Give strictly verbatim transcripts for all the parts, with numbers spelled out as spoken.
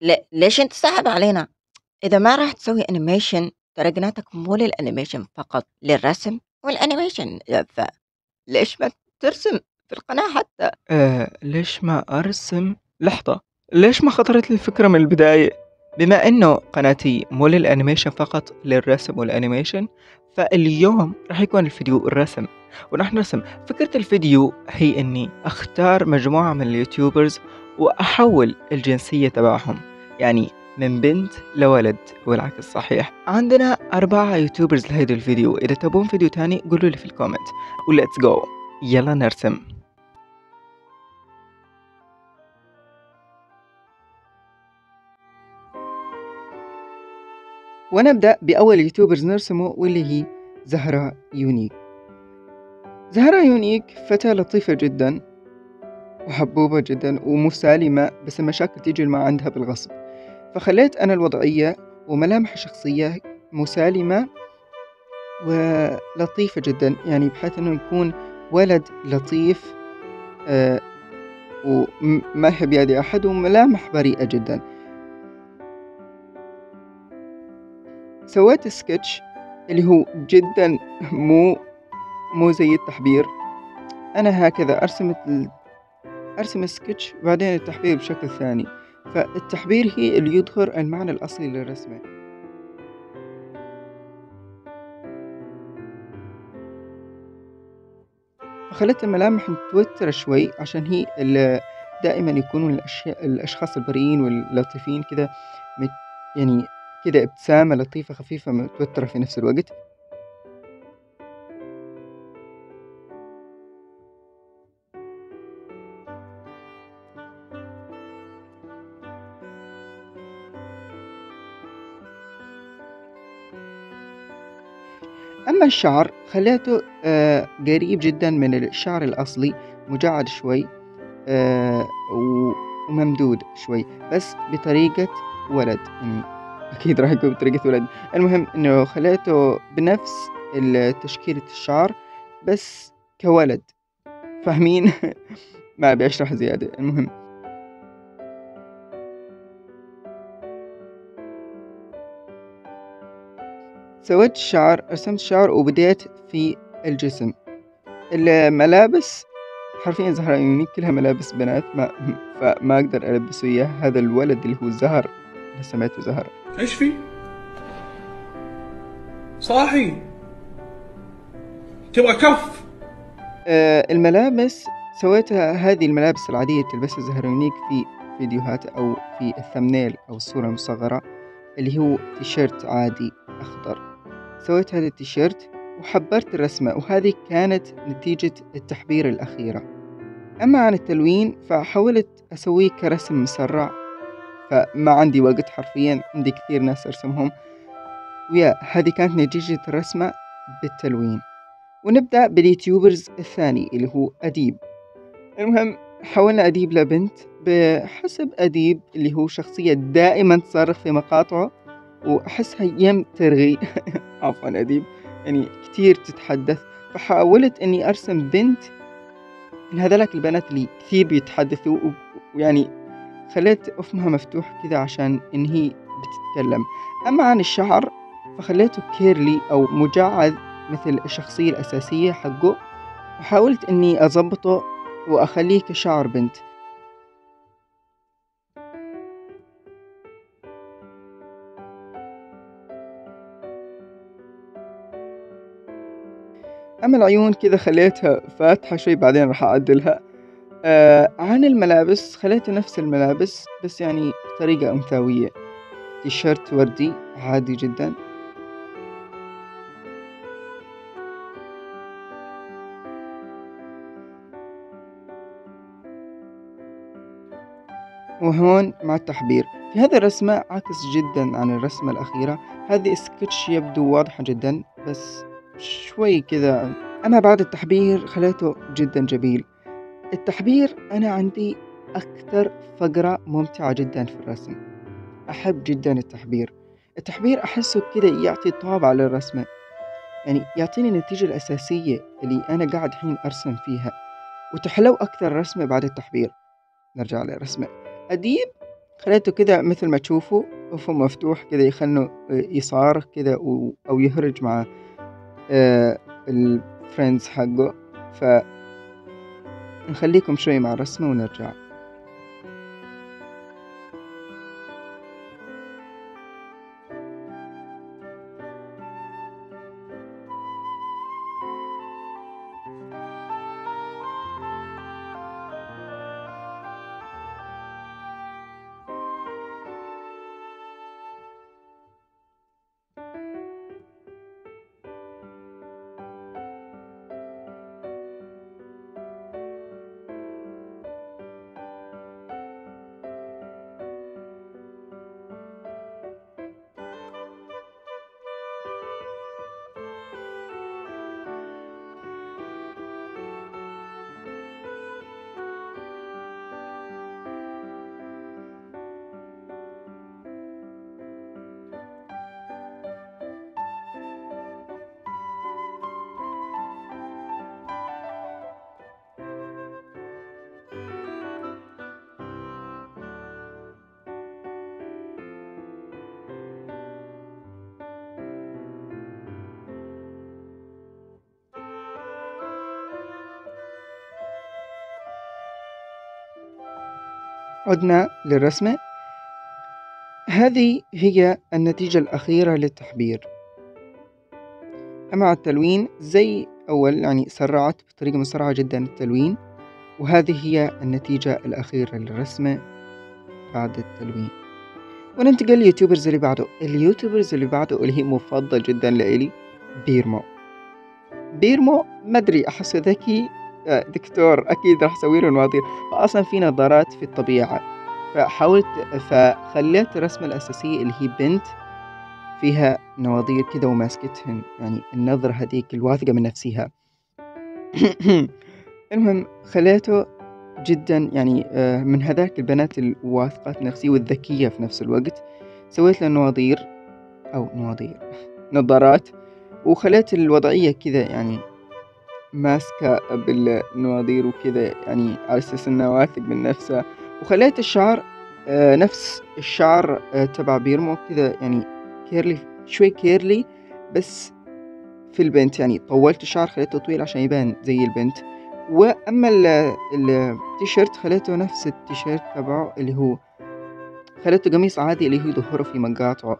ل ليش أنت صعب علينا؟ إذا ما راح تسوي animation ترقناتك مو للanimation فقط، للرسم والanimation فليش ما ترسم في القناة حتى؟ آه ليش ما أرسم؟ لحظة، ليش ما خطرت لي الفكرة من البداية؟ بما إنه قناتي مو للأنيميشن فقط، للرسم والأنيميشن، فاليوم راح يكون الفيديو الرسم، ونحن نرسم. فكرة الفيديو هي إني أختار مجموعة من اليوتيوبرز وأحول الجنسية تبعهم، يعني من بنت لولد والعكس صحيح. عندنا أربعة يوتيوبرز لهيدا الفيديو. إذا تبون فيديو تاني قولوا لي في الكومنت وليتس جو، يلا نرسم. ونبدأ بأول يوتيوبرز نرسمه واللي هي زهرة يونيك. زهرة يونيك فتاة لطيفة جدا وحبوبة جدا ومسالمة، بس المشاكل تيجي ما عندها بالغصب، فخليت أنا الوضعية وملامح الشخصية مسالمة ولطيفة جدا، يعني بحيث أنه يكون ولد لطيف آه وما يحب يأذي أحد وملامح بريئة جدا. سويت سكتش اللي هو جدا مو مو زي التحبير. أنا هكذا أرسم ال... أرسم السكتش وبعدين التحبير بشكل ثاني، فالتحبير هي اللي يظهر المعنى الأصلي للرسمة. فخلت الملامح متوترة شوي عشان هي اللي دائما يكونوا الأشياء الأشخاص البريئين واللطيفين كذا، مت... يعني كذا ابتسامة لطيفة خفيفة متوترة في نفس الوقت. أما الشعر خليته آه قريب جدا من الشعر الأصلي، مجعد شوي آه وممدود شوي، بس بطريقة ولد، يعني أكيد راح يكون بطريقة ولد. المهم إنه خليته بنفس تشكيلة الشعر بس كولد، فاهمين؟ ما أبي أشرح زيادة. المهم سويت الشعر، رسمت الشعر وبديت في الجسم. الملابس حرفيا زهرة يونيك كلها ملابس بنات، ما فما أقدر ألبسه إياه. هذا الولد اللي هو زهر اللي سميته زهر. إيش في؟ صاحي تبغى كف؟ آه الملابس سويتها هذه الملابس العادية تلبسها زهرة يونيك في فيديوهات أو في الثمنيل أو الصورة المصغرة، اللي هو تيشيرت عادي أخضر. سويت هذا التيشيرت وحبرت الرسمة، وهذه كانت نتيجة التحبير الأخيرة. أما عن التلوين فحاولت أسويه كرسم مسرع، فما عندي وقت حرفيا، عندي كثير ناس أرسمهم، ويا هذه كانت نتيجة الرسمة بالتلوين. ونبدأ باليوتيوبرز الثاني اللي هو أديب. المهم حاولنا أديب لبنت بحسب أديب اللي هو شخصية دائما تصرخ في مقاطعه وأحسها يم ترغي عفوا أديب يعني كتير تتحدث، فحاولت أني أرسم بنت من هذلك البنات اللي كثير بيتحدثوا، ويعني خليت أفمها مفتوح كذا عشان إن هي بتتكلم. أما عن الشعر فخليته كيرلي أو مجعد مثل الشخصية الأساسية حقه، وحاولت إني أضبطه وأخليه كشعر بنت. أما العيون كذا خليتها فاتحة شوي، بعدين راح أعدلها. آه عن الملابس خليته نفس الملابس بس يعني بطريقة أنثوية، تيشيرت وردي عادي جدا. وهون مع التحبير في هذه الرسمة عكس جدا عن الرسمة الأخيرة. هذه سكتش يبدو واضحة جدا بس شوي كذا. أما بعد التحبير خليته جدا جميل. التحبير أنا عندي أكثر فقرة ممتعة جدا في الرسم، أحب جدا التحبير. التحبير أحسه كذا يعطي طابع للرسمة، يعني يعطيني النتيجة الأساسية اللي أنا قاعد حين أرسم فيها، وتحلو أكثر رسمة بعد التحبير. نرجع للرسمة. أديب خليته كده مثل ما تشوفوا أفق مفتوح كده يخلنه يصارخ كده و- أو يهرج مع آه، الفريندز حقه. فنخليكم شوي مع الرسمة ونرجع. عدنا للرسمة. هذه هي النتيجة الأخيرة للتحبير. أما التلوين زي أول، يعني سرعت بطريقة مسرعة جدا التلوين، وهذه هي النتيجة الأخيرة للرسمة بعد التلوين. وننتقل لليوتيوبرز اللي بعده. اليوتيوبرز اللي بعده اللي هي مفضل جدا لإلي بيرمو. بيرمو مدري أحسه ذكي، آه، دكتور أكيد راح أسوي له نواظير. فأصلا في نظارات في الطبيعة، فحاولت فخليت الرسمة الأساسية اللي هي بنت فيها نواظير كده وماسكتهن، يعني النظرة هذيك الواثقة من نفسها. المهم خليته جدا يعني آه، من هذاك البنات الواثقات نفسية والذكية في نفس الوقت. سويت له نواظير أو نواظير نظارات، وخليت الوضعية كذا يعني ماسكة بالنواظير وكذا، يعني على أساس إنه واثق من نفسه. وخليت الشعر آه، نفس الشعر آه، تبع بيرمو كذا، يعني كيرلي شوي كيرلي، بس في البنت يعني طولت الشعر خليته طويل عشان يبان زي البنت. وأما ال- التيشيرت خليته نفس التيشيرت تبعه اللي هو خليته قميص عادي اللي هو ظهره في مقاطعه.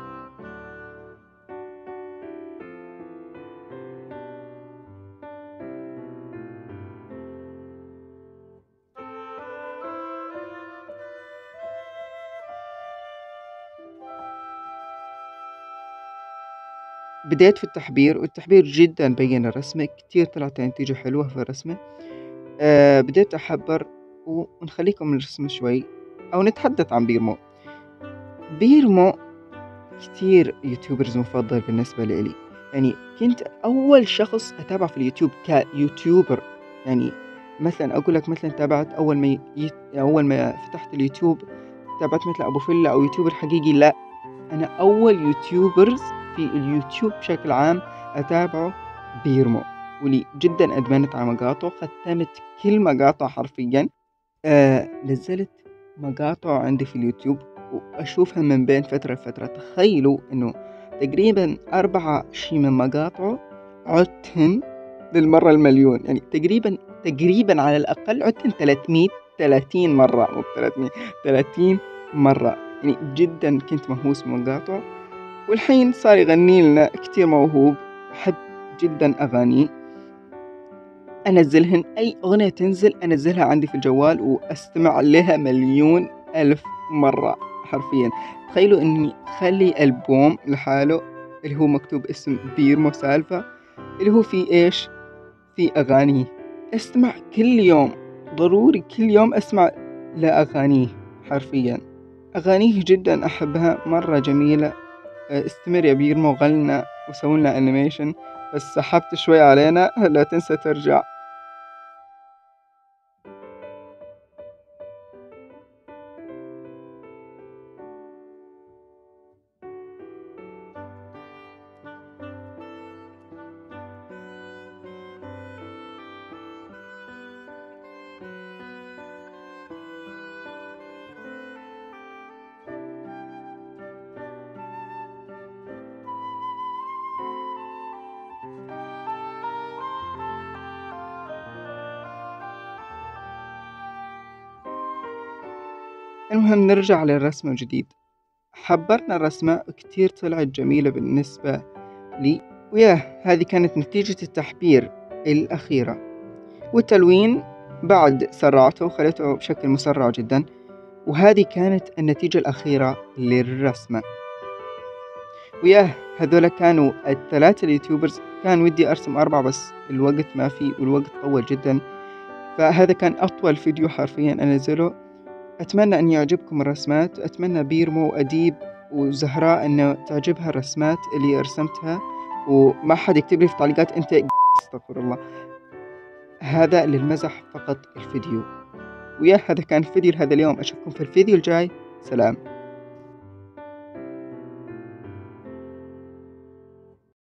بديت في التحبير، والتحبير جدا بين الرسمة كتير، طلعت نتيجة حلوة في الرسمة. أه بديت أحبر، ونخليكم من الرسمة شوي أو نتحدث عن بيرمو. بيرمو كتير يوتيوبرز مفضل بالنسبة لي، يعني كنت أول شخص أتابع في اليوتيوب كيوتيوبر. يعني مثلا أقول لك مثلا تابعت أول ما ي... أول ما فتحت اليوتيوب تابعت مثل أبو فيلا أو يوتيوبر حقيقي، لا، أنا أول يوتيوبرز في اليوتيوب بشكل عام أتابعه بيرمو، ولي جدا أدمنت على مقاطعه، ختمت كل مقاطع حرفيا. آه نزلت مقاطع عندي في اليوتيوب وأشوفها من بين فترة لفترة. تخيلوا إنه تقريبا أربعة شي من مقاطعه عدتهن للمرة المليون، يعني تقريبا تقريبا على الأقل عدتهن ثلاثمية ثلاثين مرة، مو ثلاثمية ثلاثين مرة. يعني جدا كنت مهووس بمقاطعه، والحين صار يغني لنا كتير موهوب. أحب جدا أغانيه، أنزلهن أي أغنية تنزل أنزلها عندي في الجوال وأستمع لها مليون ألف مرة حرفيا. تخيلوا إني خلي ألبوم لحاله اللي هو مكتوب اسم بيرمو سالفة، اللي هو فيه إيش، فيه أغانيه. أسمع كل يوم، ضروري كل يوم أسمع لأغانيه حرفيا. أغانيه جدا أحبها، مرة جميلة. استمر يا بيرمو، غلنا وسوينا أنيميشن، بس سحبت شوي علينا، لا تنسى ترجع. المهم نرجع للرسمة من جديد. حبرنا الرسمة كتير طلعت جميلة بالنسبة لي، وياه هذه كانت نتيجة التحبير الأخيرة، والتلوين بعد سرعته وخليته بشكل مسرع جدا، وهذه كانت النتيجة الأخيرة للرسمة. وياه هذولا كانوا الثلاثة اليوتيوبرز. كان ودي أرسم أربعة بس الوقت ما في، والوقت طول جدا، فهذا كان أطول فيديو حرفيا أنزله. أتمنى أن يعجبكم الرسمات، أتمنى بيرمو وأديب وزهراء أنه تعجبها الرسمات اللي رسمتها، وما حد يكتب لي في التعليقات أنت استغفر الله. هذا للمزح فقط الفيديو. ويا هذا كان الفيديو لهذا اليوم، أشوفكم في الفيديو الجاي، سلام.